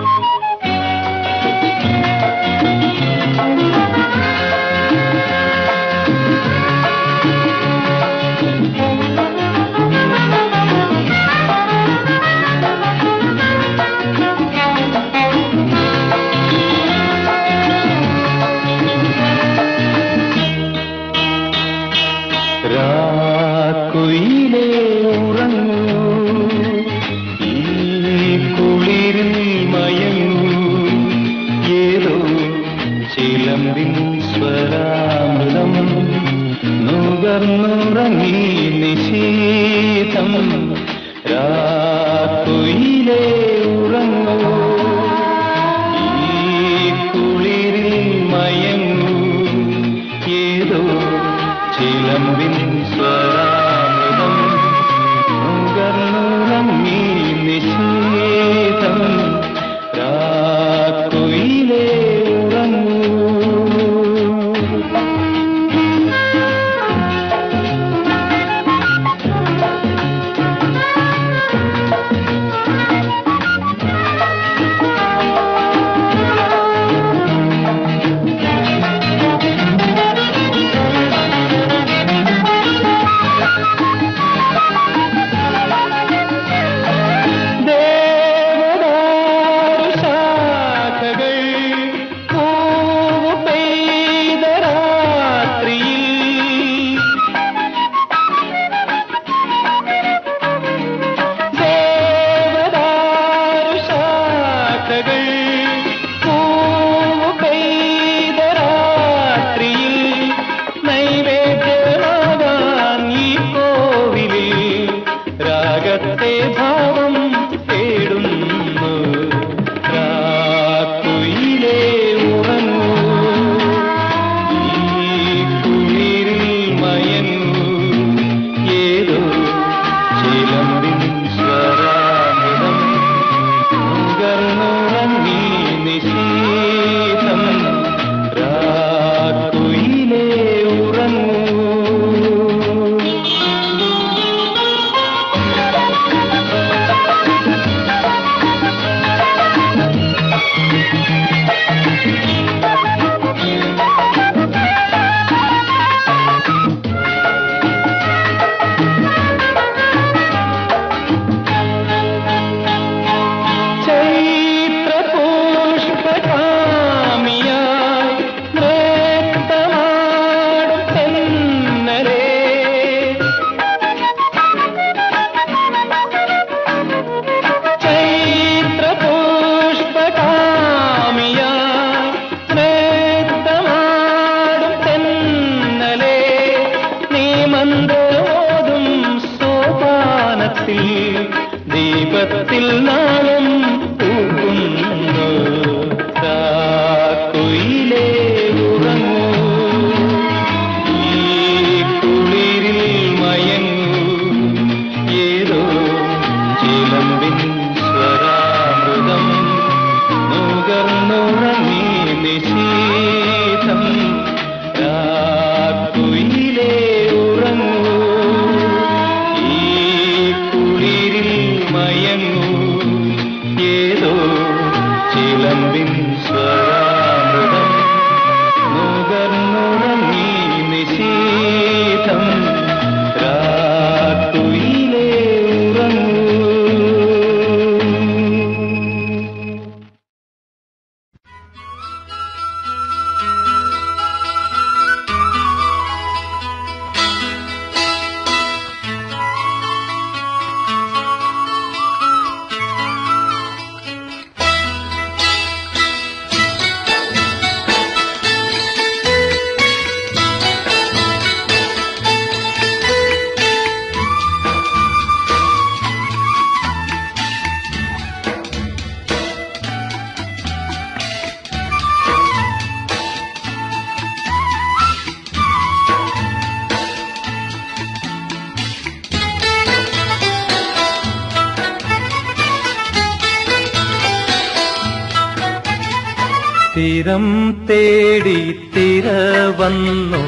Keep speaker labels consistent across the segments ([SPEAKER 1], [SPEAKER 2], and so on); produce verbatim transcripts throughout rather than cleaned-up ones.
[SPEAKER 1] തീരം തേടി തിര വന്നു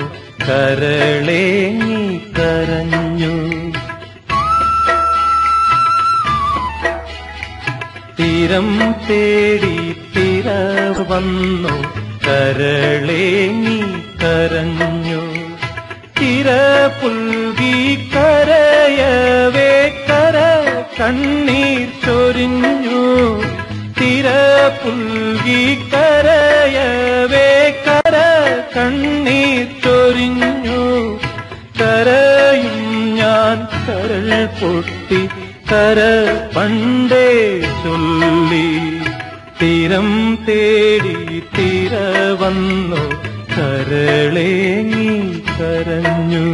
[SPEAKER 1] കരളേ നീ കരഞ്ഞു. തീ തീരം തേടി തിര വന്നു കരളേങ്ങി കരഞ്ഞു. തിര പുൽകി കരയവേ കര കണ്ണീർ ചൊരിഞ്ഞു. തിര പുൽകി കരയവേ കര കണ്ണീർ ചൊരിഞ്ഞു. കരയും ഞാൻ കരൾ പൊട്ടി കര പണ്ടേ ചൊല്ലി. തീരം തേടി തിര വന്നു കരളേങ്ങി കരഞ്ഞു.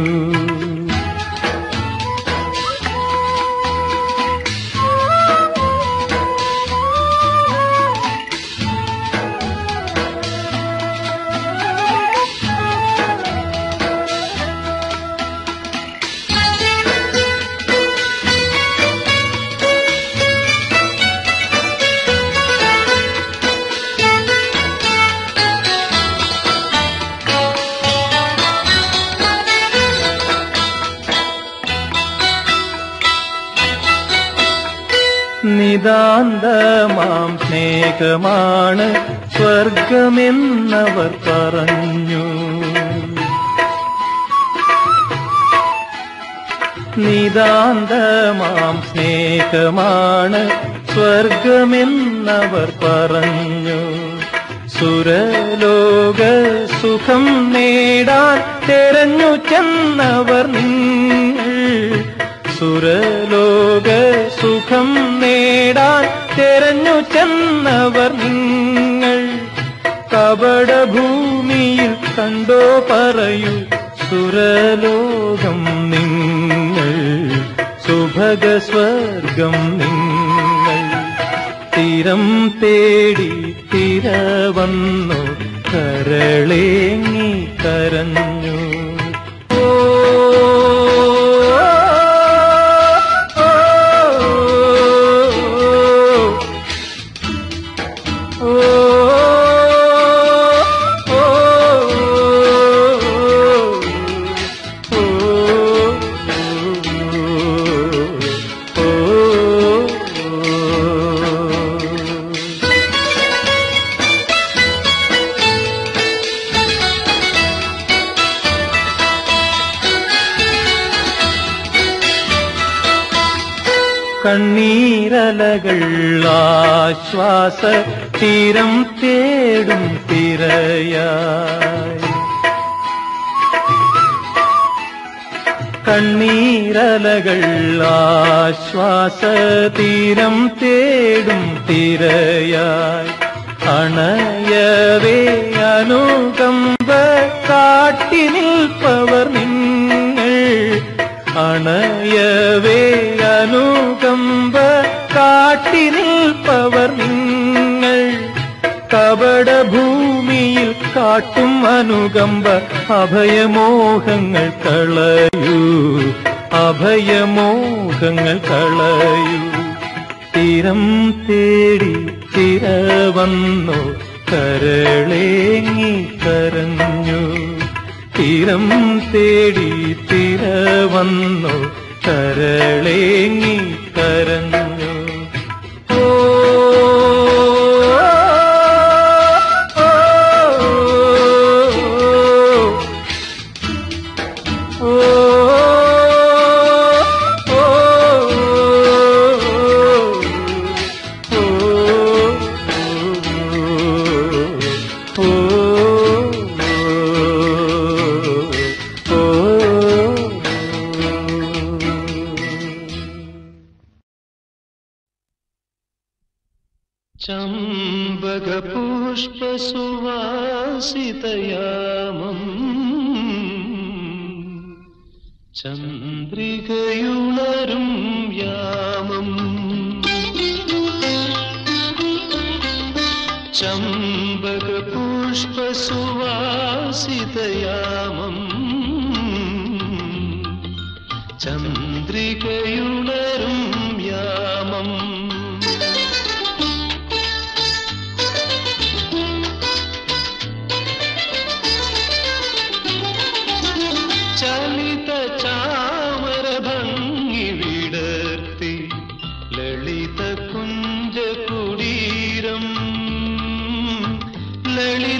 [SPEAKER 1] നിതാന്തമാം സ്നേഹമാണ് സ്വർഗമെന്നവർ പറഞ്ഞു. നിതാന്തമാം സ്നേഹമാണ് സ്വർഗമെന്നവർ പറഞ്ഞു. സുരലോക സുഖം നേടാൻ തെരഞ്ഞു ചെന്നവർ നിങ്ങൾ. സുരലോക സുഖം നേടാൻ തെരഞ്ഞു ചെന്നവർ നിങ്ങൾ. കപടഭൂമിയിൽ കണ്ടോ പറയൂ സുരലോകം നിങ്ങൾ. സുഭഗ സ്വർഗം നിങ്ങൾ. തീരം തേടി തിര വന്നു കരളേങ്ങി കരഞ്ഞു. കണ്ണീരലകൾ ആശ്വാസ തീരം തേടും തിരയായി. കണ്ണീരലകൾ ആശ്വാസ തീരം തേടും തിരയായി. അണയവേ അനുകമ്പ കാട്ടി നിൽപ്പവർ നിങ്ങൾ. അണയവേ അനുകമ്പ കാട്ടി നിൽപ്പവർ നിങ്ങൾ. കപടഭൂമിയിൽ കാട്ടും അനുകമ്പ അഭയമോഹങ്ങൾ കളയൂ. അഭയമോഹങ്ങൾ കളയൂ. തീരം തേടി തിര വന്നു കരളേങ്ങി കരഞ്ഞു. തീരം തേടി തിര വന്നു കരളേങ്ങി കരഞ്ഞു. ഓ ചമ്പകപുഷ്പസുവാസിതയാമം ചന്ദ്രികയുണരും യാമം. ചമ്പകപുഷ്പസുവാസിതയാമം ചന്ദ്രികയുണരും യാമം. ചലിത ചാമര ഭംഗി വിടർത്തി ലളിത കുഞ്ചകുടി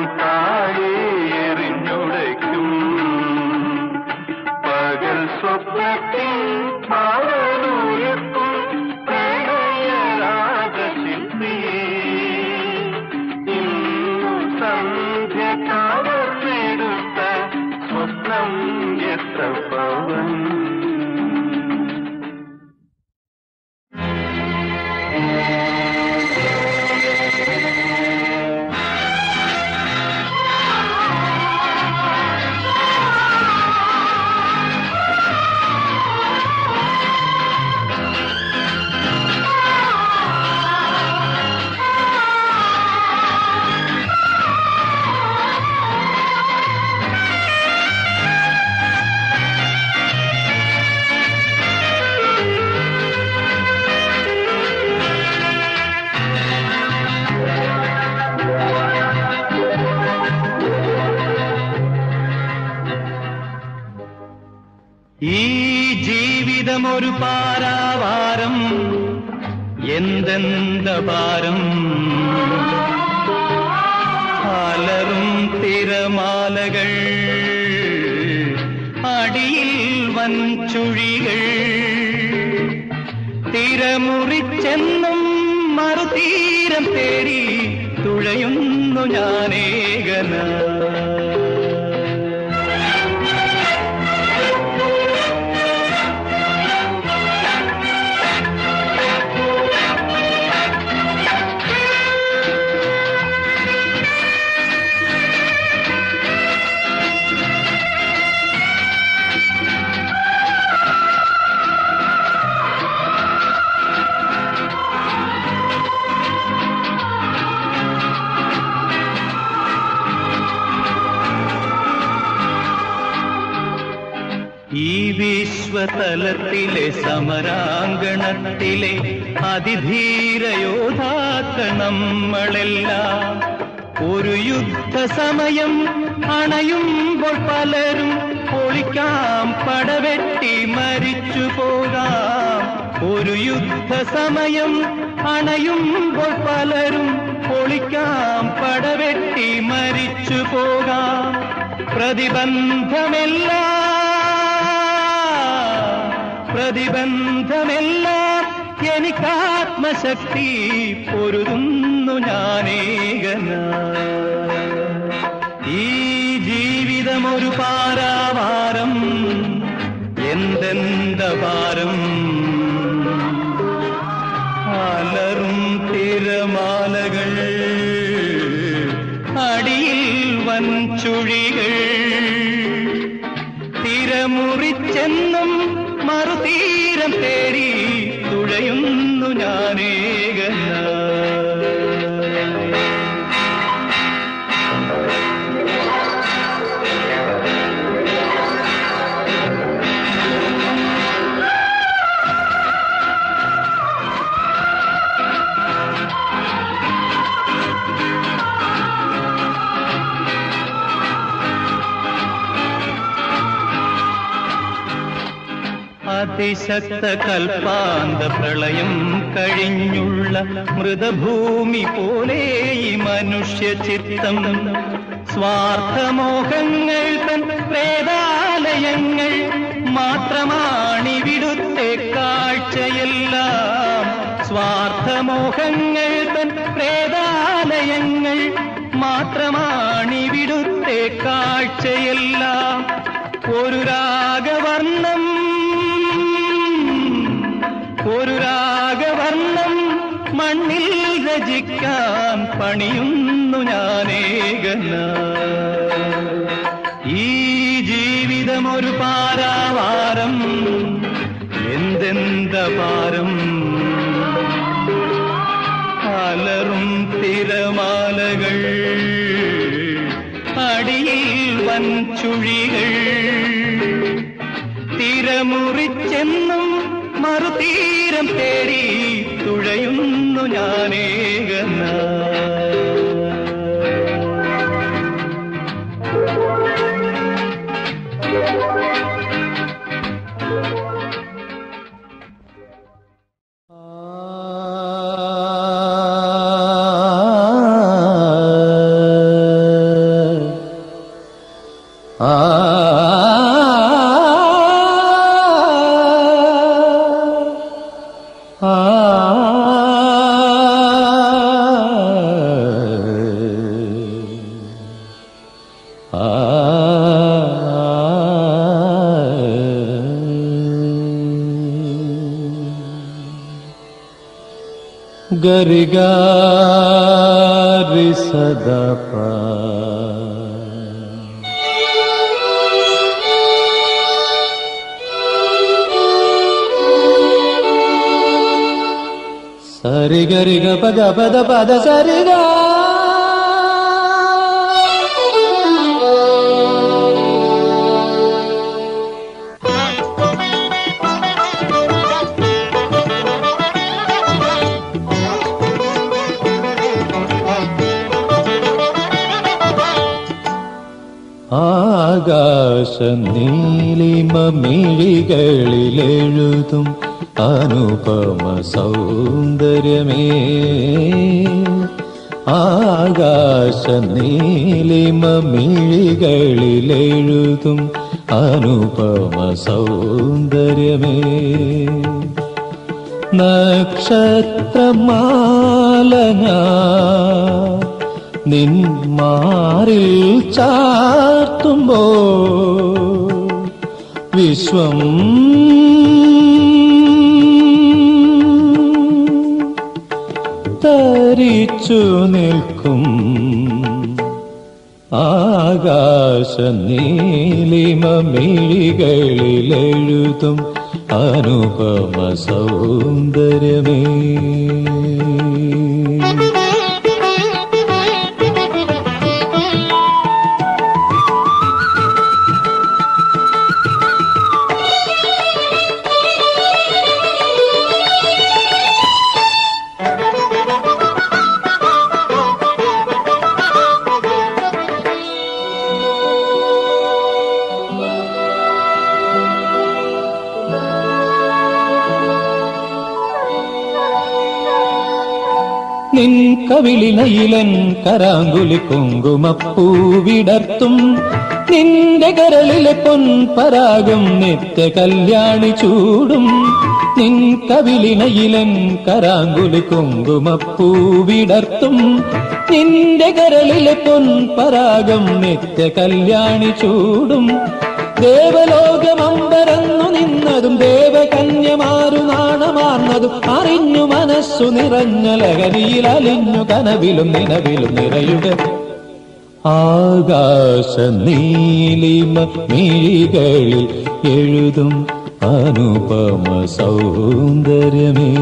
[SPEAKER 1] താഴെ എറിഞ്ഞുടയ്ക്കും. പകൽ സ്വപ്നത്തിൽ പാവലുയർത്തും പ്രണയരാഗശില്പി. ഇന്നു സന്ധ്യ കവർന്നെടുത്ത സ്വപ്നം എത്ര പവൻ.
[SPEAKER 2] ഈ ജീവിതമൊരു പാരാവാരം, എന്തെന്ത ഭാരം. അലറും തിരമാലകൾ, അടിയിൽ വൻചുഴികൾ. തിരമുറിച്ചെന്നും മറുതീരം തേടി തുഴയുന്നു ഞാനേകന. ഈ വിശ്വതലത്തിലെ സമരാങ്കണത്തിലെ അതിധീരയോദ്ധാക്കൾ നമ്മളെല്ലാം. ഒരു യുദ്ധസമയം അണയുമ്പോൾ പലരും ഒളിക്കാം പടവെട്ടി മരിച്ചു പോകാം. ഒരു യുദ്ധസമയം അണയുമ്പോൾ പലരും ഒളിക്കാം പടവെട്ടി മരിച്ചു പോകാം. പ്രതിബന്ധമെല്ലാം പ്രതിബന്ധമെല്ലാം എനിക്കാത്മശക്തി പൊരുതുന്നു ഞാനേകന. ഈ ജീവിതമൊരു പാരാവാരം, എന്തെന്ത ഭാരം. അലറും തിരമാലകൾ, അടിയിൽ വൻചുഴികൾ. തിരമുറിച്ചെന്നും മറുതീരം തേടി തുഴയുന്നു ഞാനേകന. അതിശക്ത കൽപ്പാന്ത പ്രളയം കഴിഞ്ഞുള്ള മൃതഭൂമി പോലെ ഈ മനുഷ്യ ചിത്തം. സ്വാർത്ഥമോഹങ്ങൾ തൻ പ്രേതാലയങ്ങൾ മാത്രമാണിവിടുത്തെ കാഴ്ചയെല്ലാം. സ്വാർത്ഥമോഹങ്ങൾ തൻ പ്രേതാലയങ്ങൾ മാത്രമാണിവിടുത്തെ കാഴ്ചയെല്ലാം. ഒരു രാഗവർണ്ണം ഒരു രാഗവർണ്ണം മണ്ണിൽ രചിക്കാൻ പണിയുന്നു ഞാനേകന. ഈ ജീവിതമൊരു പാരാവാരം, എന്തെന്ത ഭാരം. അലറും തിരമാലകൾ, അടിയിൽ വൻചുഴികൾ. തിരമുറിച്ചെന്നും മറുതീരം തേടി തുഴയുന്നു ഞാനേകന. ആ ആ ഗരിഗാരി സദപ സരി ഗരി ഗ പദ പദ പദ സരി ഗ ആകാശ നീലിമ മിഴികളിലെഴുതും അനുപമ സൗന്ദര്യമേ ആകാശ നീലിമ മിഴികളിലെഴുതും അനുപമ സൗന്ദര്യമേ നക്ഷത്രമാല ഞാൻ നിൻ മാറിൽ ചാർത്തുമ്പോ വിശ്വം തരിച്ചു നിൽക്കും ആകാശ നീലിമ മിഴികളിലെഴുതും അനുപമ സൗന്ദര്യമേ നിൻ കവിളിനയിലൻ കരാങ്കുലി കുങ്കുമപ്പൂവിടർത്തും നിന്റെ കരളിലെ പൊൻപരാഗം നിത്യ കല്യാണി ചൂടും നിൻ കവിളിനയിലൻ കരാങ്കുലി കുങ്കുമപ്പൂവിടർത്തും നിന്റെ കരളിലെ പൊൻപരാഗം നിത്യ കല്യാണി ചൂടും ദേവലോകമമ്പരന്നു നിന്നതും ദേവകന്യമാരു നാണമാർന്നതും അറിഞ്ഞു മനസ്സു നിറഞ്ഞ ലഹരിയിൽ അലിഞ്ഞു കനവിലും നിലവിലും നിറയുക ആകാശ നീലിമ മിഴികളിൽ എഴുതും അനുപമ സൗന്ദര്യമേ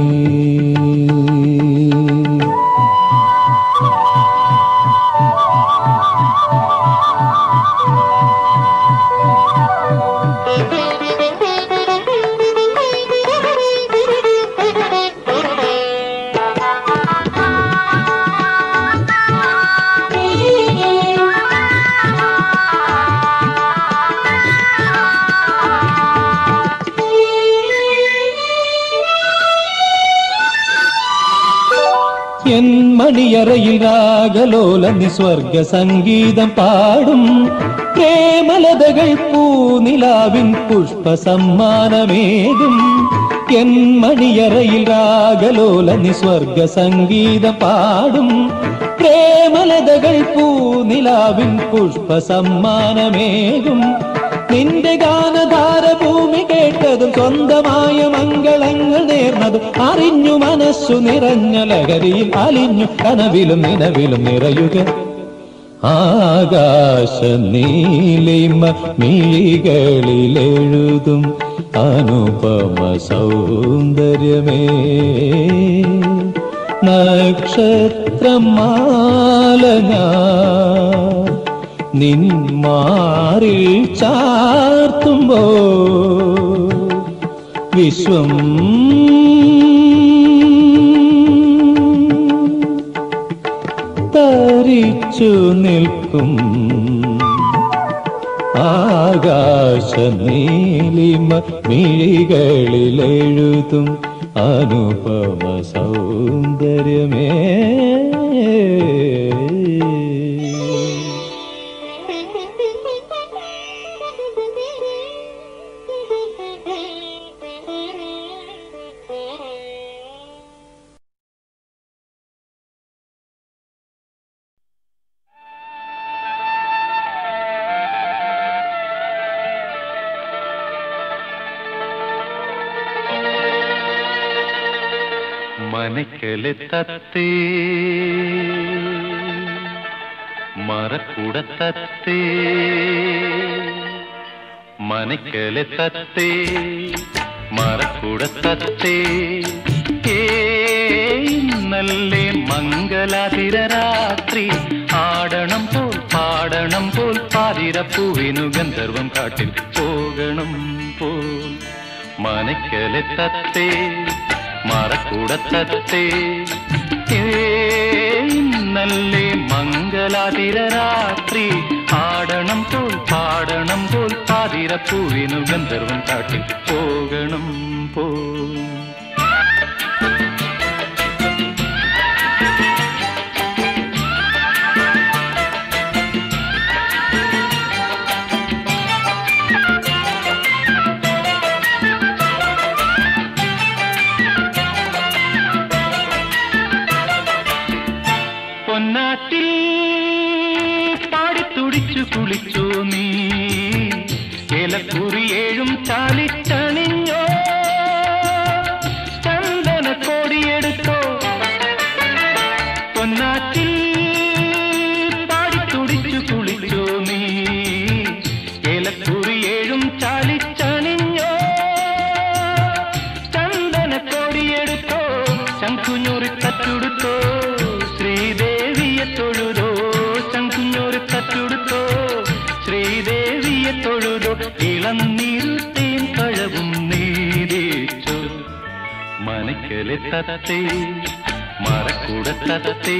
[SPEAKER 2] എൻ മണിയറയിൽ രാഗലോല നിസ്വർഗ സംഗീതം പാടും പ്രേമലതകൾ പൂനിലാവിൻ പുഷ്പ സമ്മാനമേകും എൻ മണിയറയിൽ രാഗലോല നിസ്വർഗ സംഗീതം പാടും പ്രേമലതകൾ പൂനിലാവിൻ പുഷ്പ സമ്മാനമേകും നിന്റെ ഗാനധാര ഭൂമി കേട്ടതും സ്വന്തമായ മംഗളങ്ങൾ നേർന്നതും അറിഞ്ഞു മനസ്സു നിറഞ്ഞ ലഹരിയിൽ അലിഞ്ഞു കനവിലും നിലവിലും നിറയുക ആകാശ നീലിമ മിഴികളിലെഴുതും അനുപമ സൗന്ദര്യമേ നക്ഷത്രമാല ഞാൻ നിൻ മാറിൽ ചാർത്തുമ്പോ വിശ്വം തരിച്ചു നിൽക്കും ആകാശ നീലിമ മിഴികളിലെഴുതും അനുപമ സൗന്ദര്യമേ
[SPEAKER 1] മനക്കലെ തത്തേ മറക്കുട തത്തേ മനക്കലെ തത്തേ മറക്കുട തത്തേ ഇന്നല്ലേ മംഗലാതിര രാത്രി ആടണം പോൽ പാടണം പോൽ പാതിരപ്പൂവിനു ഗന്ധർവം കാട്ടിൽ പോകണം പോൽ മനക്കലെ തത്തേ മറക്കുട തത്തേ ഇന്നല്ലേ മംഗലാതിര രാത്രി ആടണം പോൽ പാടണം പോൽ പാതിരപ്പൂവിനു ഗന്ധർവം കാട്ടിൽ പോകണം പോൽ പൊന്നാറ്റിൽ പാടിത്തുടിച്ചു കുളിച്ചോ നീ ഏലക്കുറിയേഴും ചാലിച്ചണിഞ്ഞോ ചന്ദന കോടിയെടുത്തോ പൊന്നാറ്റിൽ പാടിത്തുടിച്ചു കുളിച്ചോ നീ ഏലക്കുറിയേഴും ചാലിച്ചണിഞ്ഞോ ചന്ദന കോടിയെടുത്തോ ശംഖുഞ്ഞൂറി തച്ചുടുത്തോ ശ്രീദേവിയെ തൊഴുതോ ശംഖുഞ്ഞൂറി തച്ചുടുത്തോ ശ്രീദേവിയെ തൊഴുതോ ഇളനീരുത്തേൻ പഴവും നീതിച്ചോ മനക്കലെ തത്തേ മറക്കുട തത്തേ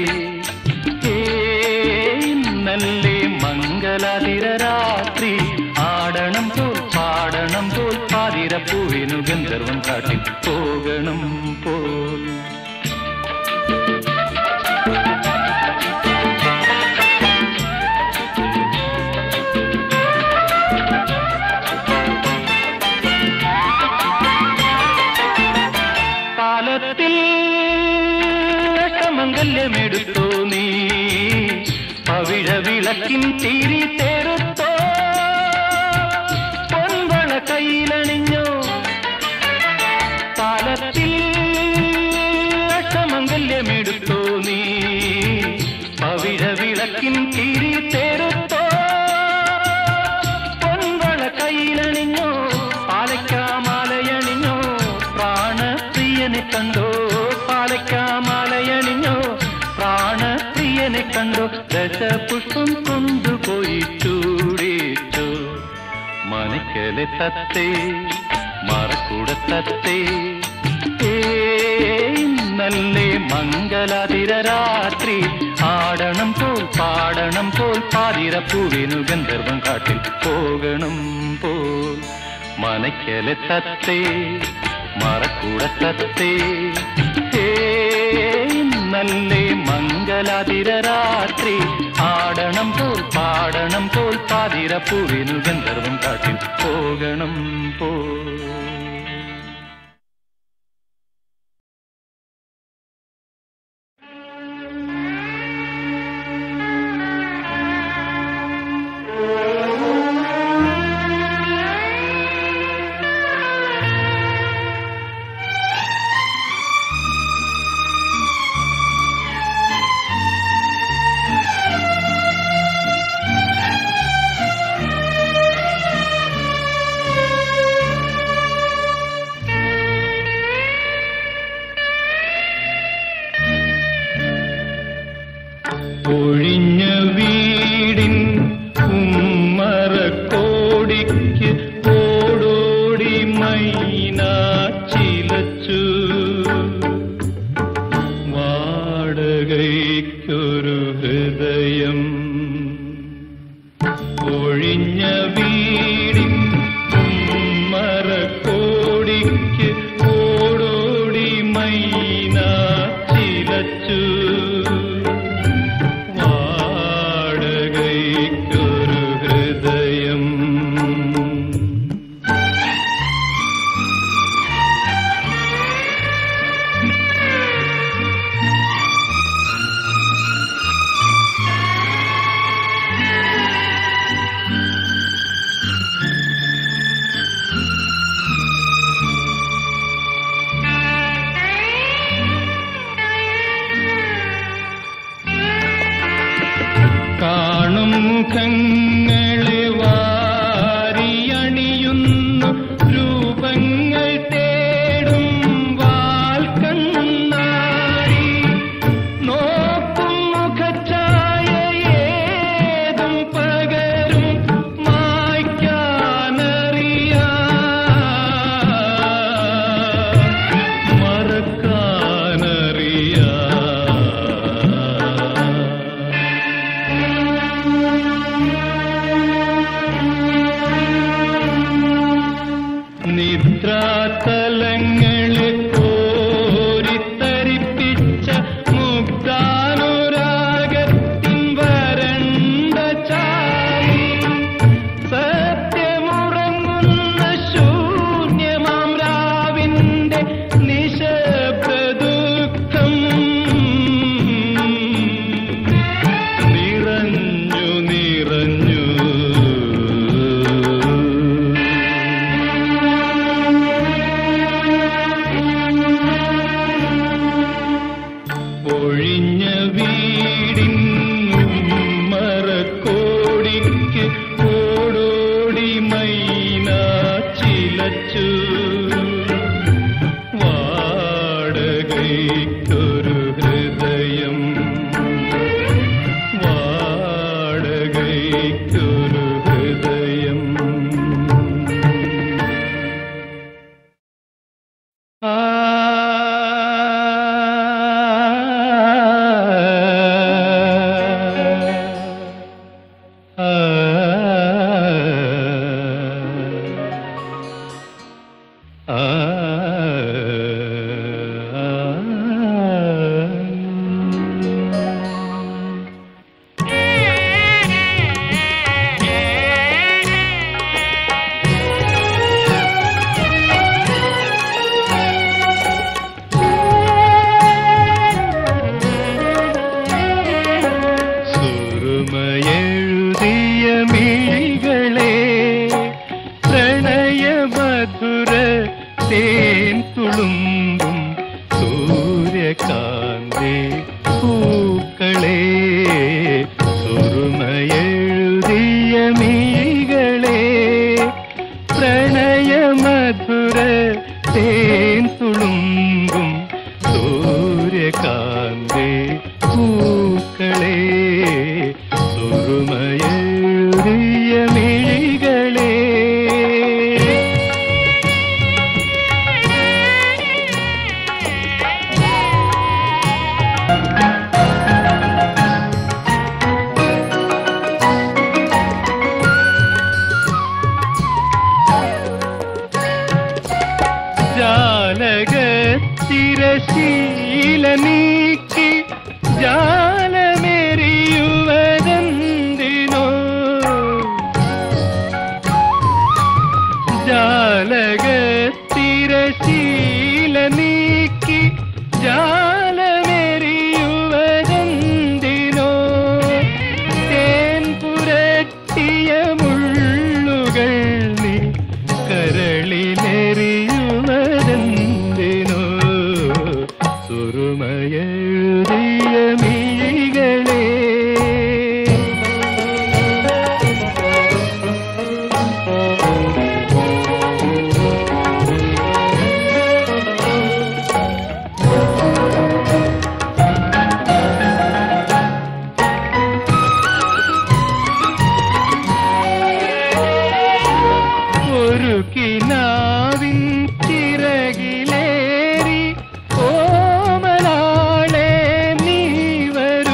[SPEAKER 1] ഇന്നല്ലേ മംഗലാതിര രാത്രി ആടണം പോൽ പാടണം പോൽ പാതിരപ്പൂവിനു ഗന്ധർവം കാട്ടിൽ പോകണം പോൽ കാലത്തിൽ അഷ്ടമംഗല്യമെടുത്തോ നീ പവിഴ വിളക്കിൻ തിരി തേരുത്തോ പൊൻവള കയ്യിലണിഞ്ഞോ കാലത്തിൽ അഷ്ടമംഗല്യമെടുത്തോ നീ പവിഴ വിളക്കിൻ തിരി തേരുത്തോ പൊൻവള കയ്യിലണിഞ്ഞോ പാലയ്ക്കാമാലയണിഞ്ഞോ പ്രാണപ്രിയനെ കണ്ടോ പാലയ്ക്കാമാലയണിഞ്ഞോ പ്രാണപ്രിയനെ കണ്ടോ ദശപുഷ്പം കൊണ്ടുപോയി ചൂടിച്ചോ മനക്കലെ തത്തേ മറക്കുട തത്തേ ഇന്നല്ലേ മംഗലാതിര രാത്രി ആടണം പോൽ പാടണം പോൽ പാതിരപ്പൂവിനു ഗന്ധർവം കാട്ടിൽ പോകണം പോൽ മനക്കലെ തത്തേ മറക്കുട തത്തേ ഇന്നല്ലേ മംഗലാതിര രാത്രി ആടണം പോൽ പാടണം പോൽ പാതിരപ്പൂവിനു ഗന്ധർവം കാട്ടിൽ പോകണം പോൽ ഒഴിഞ്ഞ വീടിൻ ഉമ്മറക്കോടിക്ക് ഓടോടി മൈന ചിലച്ചു വാടകയ്ക്കൊരു ഹൃദയം ഒഴിഞ്ഞ വീടിൻ ഉമ്മറക്കോടിക്ക് ഓടോടി മൈന ചിലച്ചു വാടകയ്ക്കൊരു ഹൃദയം മുഖങ്ങളെ വാരിയണിയുന്നു രൂപങ്ങൾ തേടും വാൽക്കണ്ണാടി നോക്കും മുഖഛായയേതും പകരും മായ്ക്കാനറിയാ മറക്കാനറിയാ നിദ്രാതലങ്ങളെ കോരിത്തരിപ്പിച്ച മുഗ്ധാനുരാഗത്തിൻ വരണ്ട ചാരി സത്യമുറങ്ങുന്ന ശൂന്യമാം രാവിന്റെ നിശബ്ദ ദുഃഖം നിറഞ്ഞു നിറഞ്ഞു ഒഴിഞ്ഞ വീടിൻ മറക്കോടിക്ക് ഓടോടി മൈന ചിലച്ചു വാടകയ്ക്കൊരു ഹൃദയം വാടകയ്ക്കൊരു ഹൃദയം ആ സുറുമയെഴുതിയ മിഴികളെ പ്രണയമധുര തേൻ തുളുമ്പും സൂര്യകാന്തി പൂക്കളെ സുറുമയെഴുതിയ മിഴികളെ പ്രണയമധുര തേൻ തുളുമ്പും സൂര്യകാന്തി പൂക്കളെ സുറുമയെഴുതിയ മിഴികളെ ജാലകത്തിരശീല നീക്കി ജാലമെറിയുവതെന്തിനോ ജാലകത്തിരശീല നീക്കി ജാലമെറിയുവതെന്തിനോ തേൻ പുരട്ടിയ മുള്ളുകൾ നീ കരളിലെറിയുവതെന്തിനോ സുറുമയെഴുതിയ മിഴികളെ ഒരു കിനാവിൻ ചിറകിലേറി ഓമനാളെ നീ വരൂ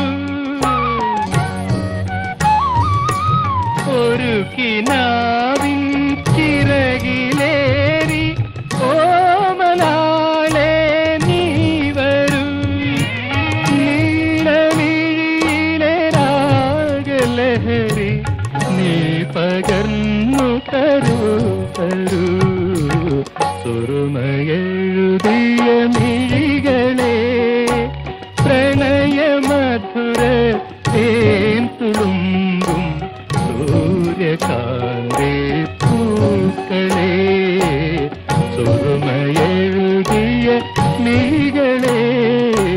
[SPEAKER 1] ഒരു കിനാവിൻ ചിറകിലേറി ഓമനാളെ നീ വരൂ നീലമിഴിയിലെ രാഗലഹരി നീ പകർന്നു തരൂ തരൂ സുറുമയെഴുതിയ മിഴികളെ പ്രണയമധുര തേൻ തുളുമ്പും സൂര്യകാന്തി പൂക്കളെ സുറുമയെഴുതിയ മിഴികളെ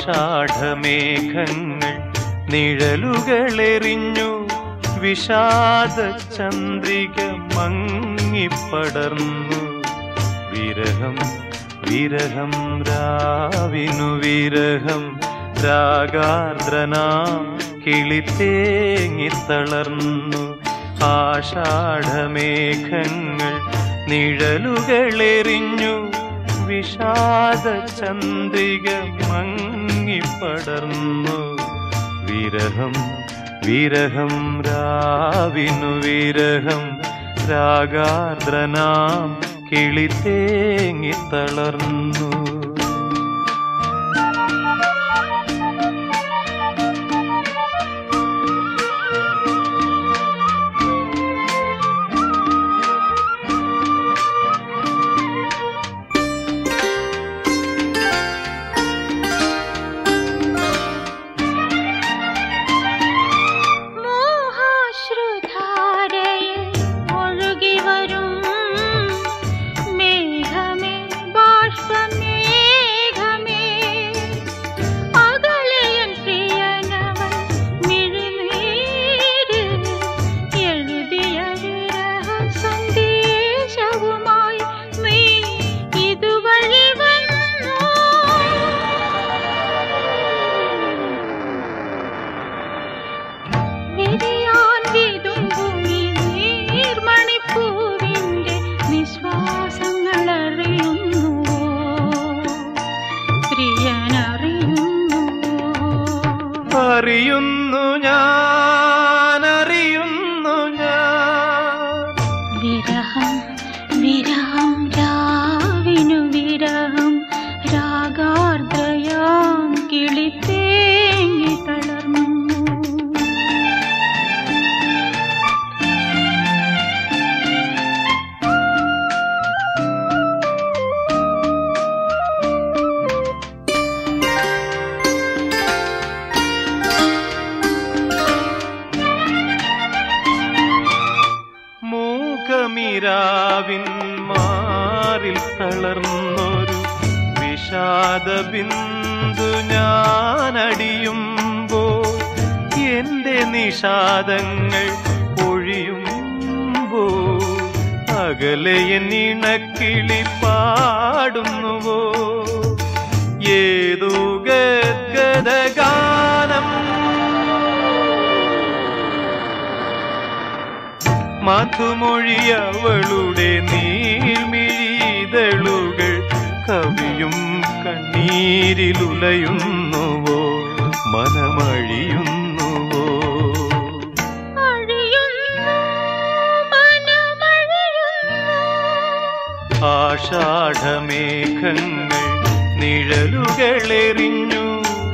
[SPEAKER 3] ആഷാഢമേഘങ്ങൾ നിഴലുകളെറിഞ്ഞു വിഷാദ ചന്ദ്രിക മങ്ങിപ്പടർന്നു. വിരഹം വിരഹം രാവിനു വിരഹം രാഗാർദ്രനാം കിളിത്തേങ്ങിത്തളർന്നു. ആഷാഢമേഘങ്ങൾ നിഴലുകളെറിഞ്ഞു വിഷാദ ചന്ദ്രിക മങ്ങിപ്പടർന്നു. വിരഹം വിരഹം രാവിനു വിരഹം രാഗാർദ്രനാം കിളിത്തേങ്ങിത്തളർന്നു. അറിയുന്നു ഞാൻ അറിയുന്നു ഞാൻ
[SPEAKER 4] വിരഹം വിരഹം രാവിനു വിരഹം രാഗാർദ്രയാം കിളിത്തേങ്ങി തളർന്നു.
[SPEAKER 3] മൂകമിരാവിൻ മാറിൽ തളർന്നൊരു വിഷാദ ബിന്ദു ഞാനടിയുമ്പോൾ എന്റെ നിഷാദങ്ങൾ പൊഴിയുമ്പോൾ അകലെ എന്നിണക്കിളി പാടുന്നുവോ ഏതോ ഗദ്ഗദഗാനം. മധുമൊഴിയവളുടെ നീർമിഴിതളുകൾ കവിയും കണ്ണീരിലുലയുന്നുവോ മനമഴിയുന്നുവോ. ആഷാഢമേഘങ്ങൾ നിഴലുകളെറിഞ്ഞു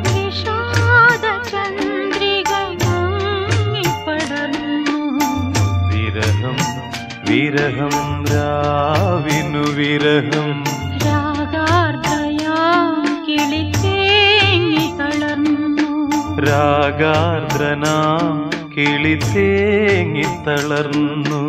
[SPEAKER 3] വിരഹം വിരഹം രാവിനു വിരഹം
[SPEAKER 4] രാഗാർദ്രയാം കിളിത്തേങ്ങി തളർന്നു.
[SPEAKER 3] രാഗാർദ്രനാം കിളിത്തേങ്ങിത്തളർന്നു.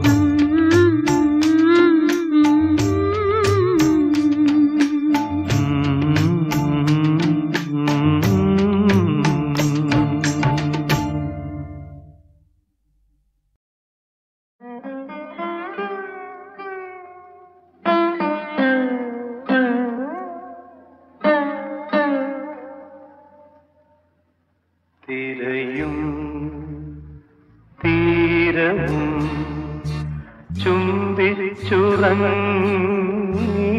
[SPEAKER 3] തിരയും തീരവും ചുംബിച്ചുറങ്ങി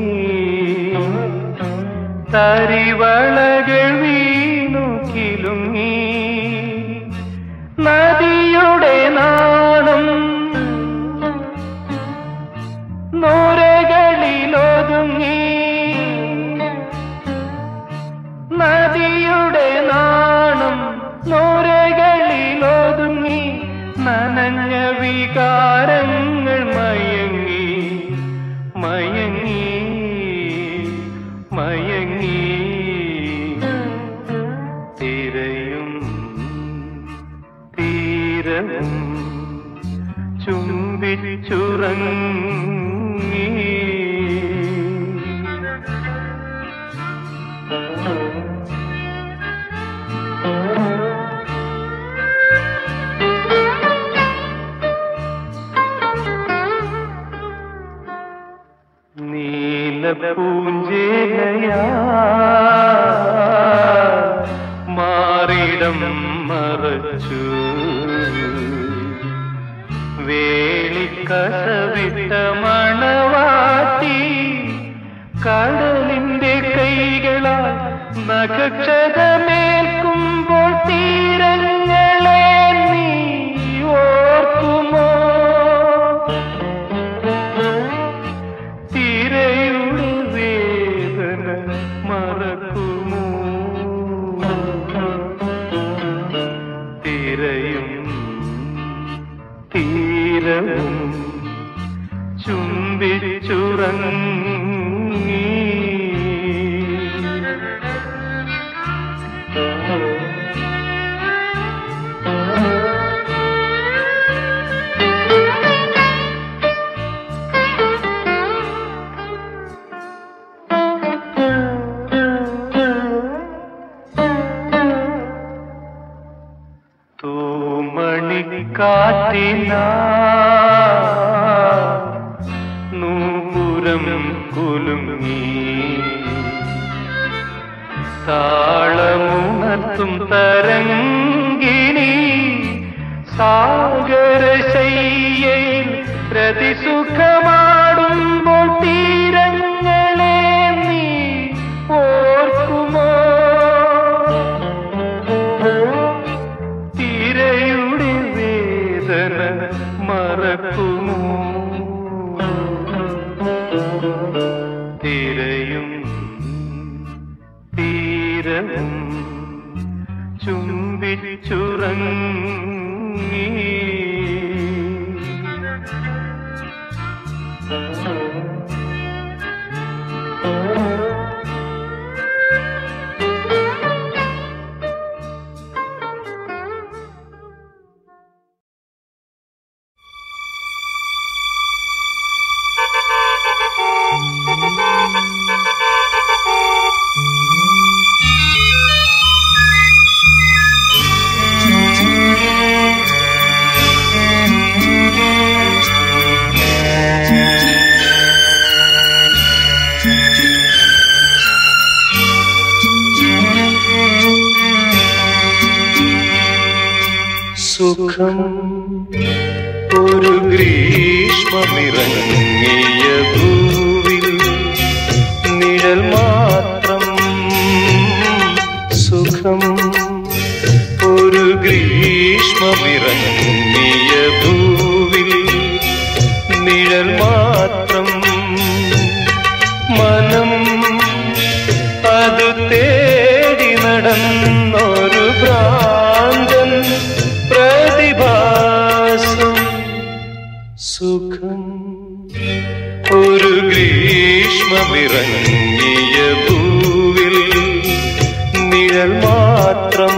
[SPEAKER 3] തരിവളകൾ വീണു കിലുങ്ങി നദിയുടെ നാണം നോരകളിലൊതുങ്ങി നദിയുടെ നാണം നോരകളിലൊതുങ്ങി നനഞ്ഞ വികാരങ്ങൾ മയങ്ങി മയങ്ങി മയങ്ങി തിരയും തീരവും ചുംബിച്ചുറങ്ങി നീലപ്പൂഞ്ചേലയാ മാറിടം മറച്ചു വേളിക്കസവിട്ട മണവാട്ടി കടലിന്റെ കൈകളാൽ നഖക്ഷതമേൽക്കുമ്പോൾ തീരങ്ങളെ നീ ഓർക്കുമോ? തിരയുടെ വേദന മറക്കുമോ? തിരയും തീരവും ചുംബിച്ചുറങ്ങി. തൂമണിക്കാറ്റിനാ നൂപുരം കുലുങ്ങി താളമുണർത്തും തരംഗിണി സാഗരശയ്യയിൽ പ്രതിസുഖമാടുമ്പോൾ തീരങ്ങളെ നീ ഓർക്കുമോ? തിരയുടെ വേദന മറക്കുമോ? തിരയും തീരവും ചുംബിച്ചുറങ്ങി. സുഖം ഒരു ഗ്രീഷ്മമിറങ്ങിയ ഭൂവിൽ നിഴൽ മാത്രം. സുഖം ഒരു ഗ്രീഷ്മമിറങ്ങിയ ഭൂവിൽ നിഴൽ മാത്രം. മനം അത് തേടി നടന്നൊരു ഭ്രാന്തൻ പ്രതിഭാസം. സുഖം ഒരു ഗ്രീഷ്മമിറങ്ങിയ ഭൂവിൽ നിഴൽ മാത്രം.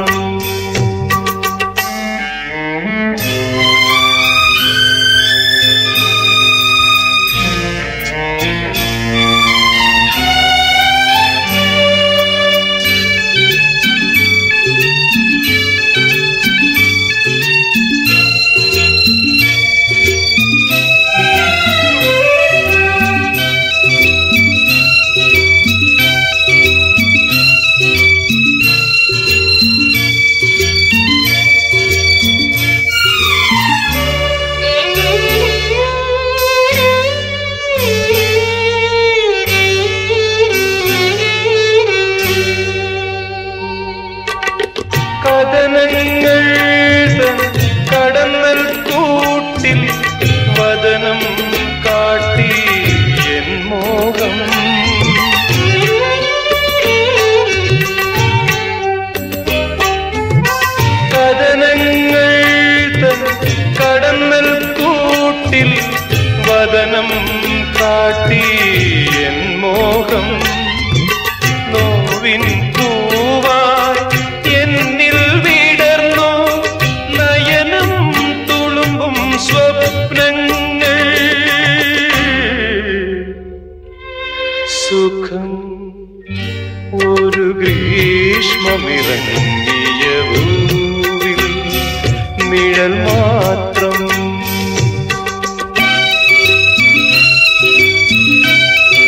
[SPEAKER 3] കഥനങ്ങൾ കടന്നൽ കൂട്ടിൽ വദനം കാട്ടി എൻ മോഹം. കഥനങ്ങൾ കടന്നൽ കൂട്ടിൽ വദനം കാട്ടി എൻ മോഹം. നോവിൻ പൂവായി എന്നിൽ വിടർന്നു നയനം തുളുമ്പും സ്വപ്നങ്ങൾ. സുഖം ഒരു ഗ്രീഷ്മമിറങ്ങിയ ഭൂവിൽ നിഴൽ മാത്രം.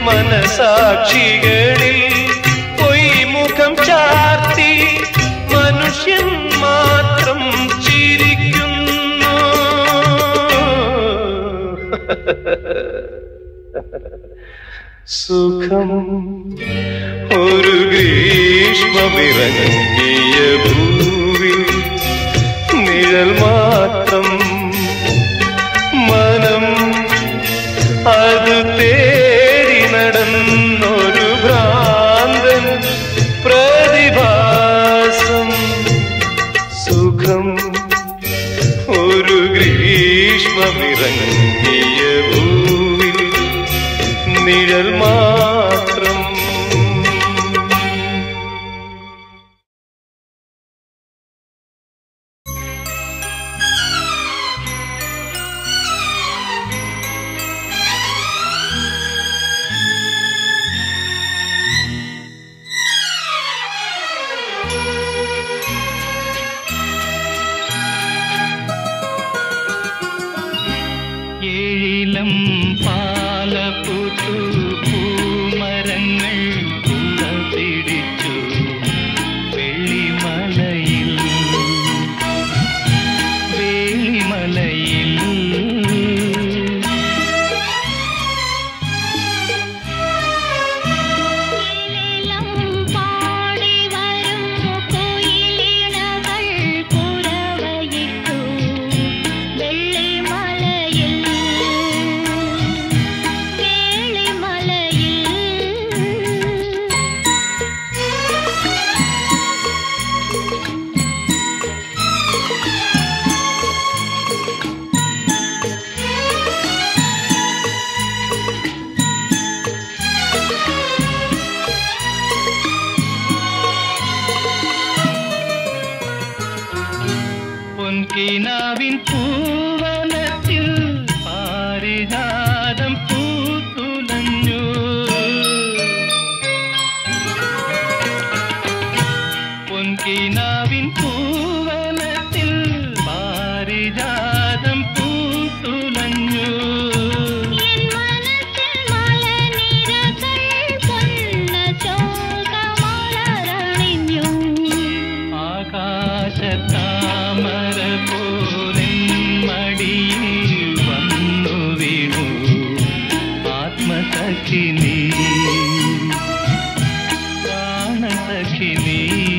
[SPEAKER 3] മനസാക്ഷികളിൽ പൊയ്മുഖം ചാർത്തി മനുഷ്യൻ മാത്രം ചിരിക്കുന്നു. സുഖം ഒരു ഗ്രീഷ്മമിറങ്ങിയ ഭൂവിൽ നിഴൽ മാത്രം. മനം അത് തേടി നടന്നൊരു ഭ്രാന്തൻ പ്രതിഭാസം. സുഖം ഒരു ഗ്രീഷ്മമിറങ്ങിയ ഭൂവിൽ നിഴൽ മാത്രം.
[SPEAKER 1] ഏഴിലം പാലപ്പൂത്തു പൂമരങ്ങൾ കുട പിടിച്ചു വെള്ളിമലയിൽ വെള്ളിമലയിൽ. പൊൻകിനാവിൻ പൂവനത്തിൽ പാരിജാതം പൂത്തുലഞ്ഞു. പൊൻകിനാവിൻ പൂവനത്തിൽ പാരിജാതം പൂത്തുലഞ്ഞു. ആകാശത്താമര പോലെൻ മടിയിൽ വന്നു വീണു ആത്മസഖിനി പ്രാണസഖിനി.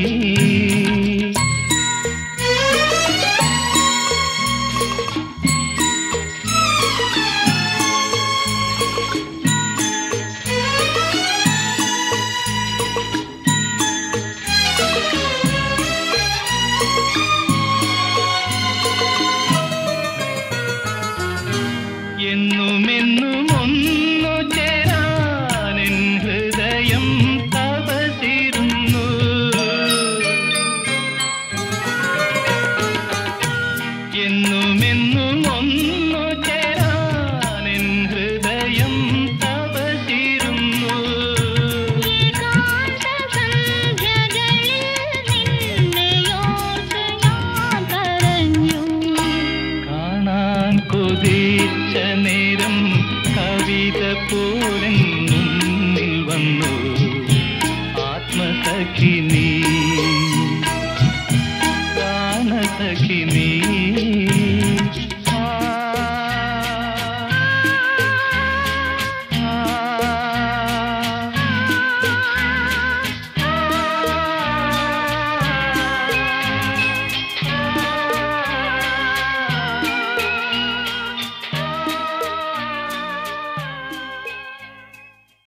[SPEAKER 1] എന്നുമെന്നും ഒന്നു ചേരാനെൻ ഹൃദയം തപസിരുന്നു. എന്നുമെന്നും ഒന്നു ചേരാനെൻ ഹൃദയം തപസിരുന്നു. കാണാൻ കൊതിച്ച നേരം കവിത പോലെൻ മുന്നിൽ വന്നു ആത്മസഖിനി.